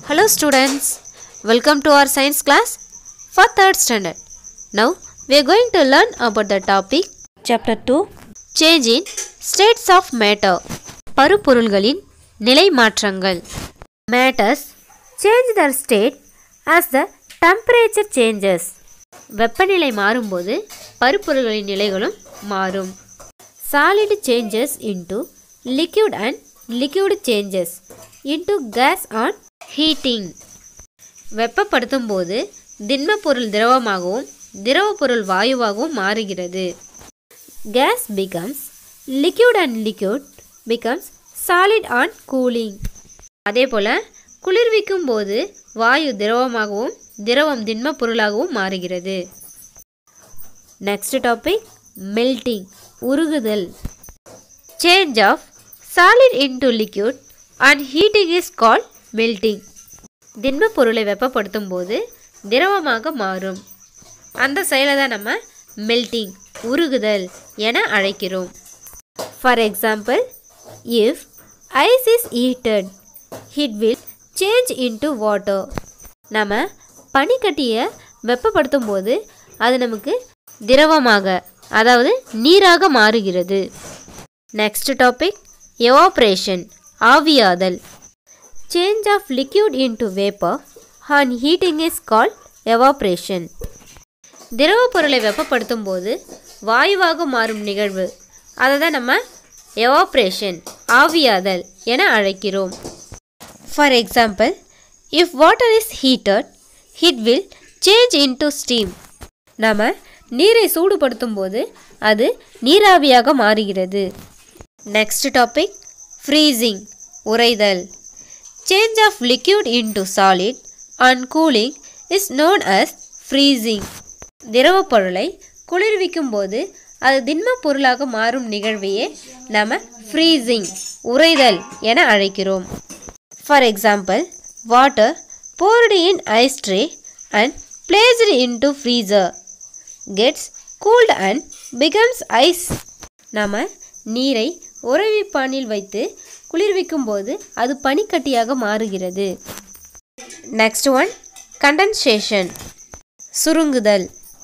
Hello students, welcome to our science class for 3rd standard. Now we are going to learn about the topic Chapter 2 Change in States of Matter. பருப்பொருள்களின் நிலை மாற்றங்கள். Matters change their state as the temperature changes. வெப்பநிலை மாறும்போது பருப்பொருள்களின் நிலைகளும் மாறும். Solid changes into liquid and liquid changes into gas on heating. வெப்பப்படுத்தும் போது திண்ம பொருள் திரவமாகவும் திரவ பொருள் வாயுவாகவும் மாறுகிறது. Gas becomes liquid and liquid becomes solid on cooling. அதேபோல குளிர்விக்கும் போது வாயு திரவமாகவும் திரவம் திண்ம பொருளாகவும் மாறுகிறது. Next topic melting உருகுதல். Change of solid into liquid and heating is called melting. திண்ம பொருளை வெப்பப்படுத்தும் போது திரவமாக மாறும். அந்த செயலை தான் நம்ம melting உருகுதல் என அழைக்கிறோம். For example, if ice is heated, it will change into water. நம்ம பனிக்கட்டியை வெப்பப்படுத்தும் போது அது நமக்கு திரவமாக அதாவது நீராக மாறுகிறது. Next topic evaporation ஆவியாதல். Change of liquid into vapor and heating is called evaporation. திரவ பொருளை வெப்பப்படுத்தும் போது வாயுவாக மாறும் நிகழ்வு அதை தான் நம்ம evaporation ஆவியாதல் என அழைக்கிறோம். For example, if water is heated, it will change into steam. நம்ம நீரை சூடுபடுத்தும் போது அது நீராவியாக மாறுகிறது. Next topic freezing உறைதல். Change of liquid into solid and cooling is known as freezing. திரவ பொருளை குளிர்விக்கும் போது அது திண்ம பொருளாக மாறும் நிகழ்வையே நம்ம freezing உறைதல் என அழைக்கிறோம். For example, water poured in ice tray and placed into freezer gets cooled and becomes ice. நம்ம நீரை உறைவிப்பானில் வைத்து குளிர்விக்கும் போது அது பனிக்கட்டியாக மாறுகிறது. Next one condensation சுருங்குதல்.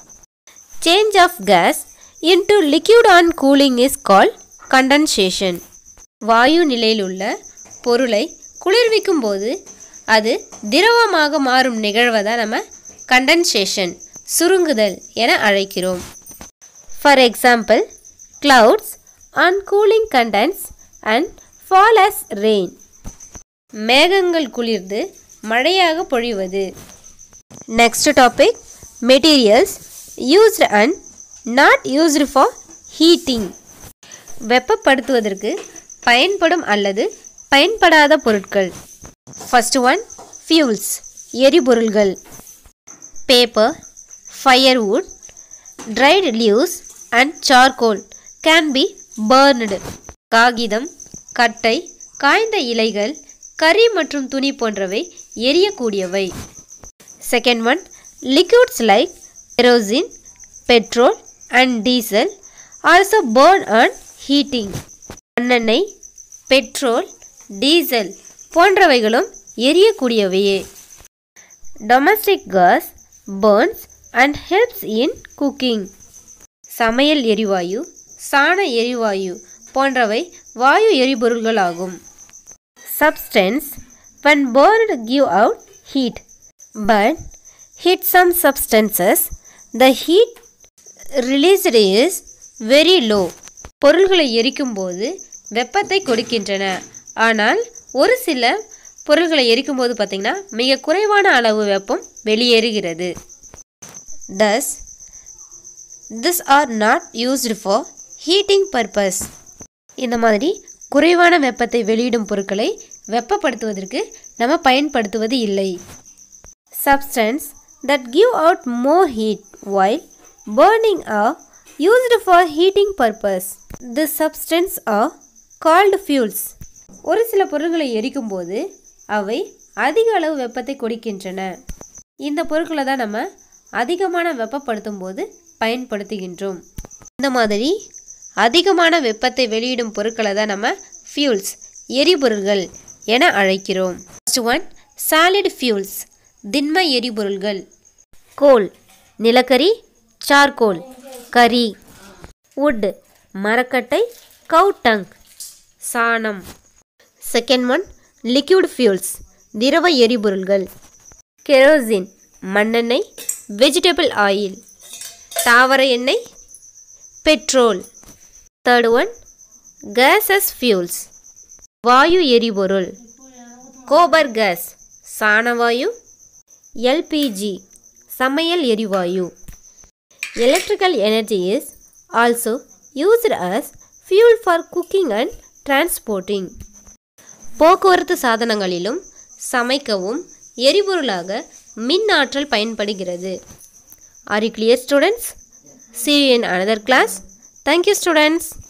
Change of gas into liquid on cooling is called condensation. வாயு நிலையில் உள்ள பொருளை குளிர்விக்கும் போது அது திரவமாக மாறும் நிகழ்வை தான் நம்ம condensation சுருங்குதல் என அழைக்கிறோம். For example, clouds on cooling condense and fall as rain. மேகங்கள் குளிர்ந்து மழையாக பொழிவது. Next topic materials used and not used for heating. வெப்பப்படுத்துவதற்கு பயன்படும் அல்லது பயன்படாத பொருட்கள். First one fuels எரிபொருள்கள். Paper, firewood, dried leaves and charcoal can be burned. காகிதம், கட்டை, காய்ந்த இலைகள், கரி மற்றும் துணி போன்றவை எரியக்கூடியவை. Second one liquids like kerosene, petrol and diesel also burn on heating. மண்ணெண்ணெய், பெட்ரோல், டீசல் போன்றவைகளும் எரியக்கூடியவையே. Domestic gas burns and helps in cooking. சமையல் எரிவாயு, சாண எரிவாயு போன்றவை வாயு எரிபொருள்களாகும். Substance when burned give out heat, but hit some substances the heat released is very low. பொருள்களை எரிக்கும் போது வெப்பத்தை கொடுக்கின்றன. ஆனால் ஒரு சில பொருள்களை எரிக்கும் போது பார்த்தீங்கன்னா மிக குறைவான அளவு வெப்பம் வெளியேறுகிறது. Thus, these are not used for heating purpose. இந்த மாதிரி குறைவான வெப்பத்தை வெளியிடும் பொருட்களை வெப்பப்படுத்துவதற்கு நம்ம பயன்படுத்துவது இல்லை. Substance that give out more heat while burning are used for heating purpose. This substance are called fuels. ஒரு சில பொருட்களை எரிக்கும் போது அவை அதிக அளவு வெப்பத்தை கொடுக்கின்றன. இந்த பொருட்களை தான் நம்ம அதிகமான வெப்பப்படுத்தும் போது பயன்படுத்துகின்றோம். இந்த மாதிரி அதிகமான வெப்பத்தை வெளியிடும் பொருட்களை தான் நம்ம fuels எரிபொருள்கள் என அழைக்கிறோம். First one சாலிட் ஃபியூல்ஸ் திண்ம எரிபொருள்கள். கோல் நிலக்கரி, சார்கோல் கரி. வுட் மரக்கட்டை, கவ் டங் சாணம். செகண்ட் ஒன் லிக்விட் ஃபியூல்ஸ் திரவ எரிபொருள்கள். கெரோசின் மண்ணெண்ணெய், வெஜிடபிள் ஆயில். தாவர எண்ணெய், petrol. Third one gases fuels வாயு எரிபொருள். கோபர் கேஸ் சாணவாயு. எல்பிஜி சமையல் எரிவாயு. Electrical energy is also used as fuel for cooking and transporting. போக்குவரத்து சாதனங்களிலும் சமைக்கவும் எரிபொருளாக மின் ஆற்றல் பயன்படுகிறது. Are you clear students? See you in another class. Thank you students.